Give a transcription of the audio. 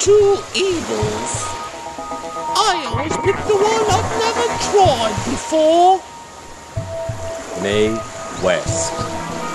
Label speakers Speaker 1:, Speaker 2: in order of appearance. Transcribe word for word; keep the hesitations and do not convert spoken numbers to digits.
Speaker 1: two evils. I always pick the one I've never tried before.
Speaker 2: Mae West.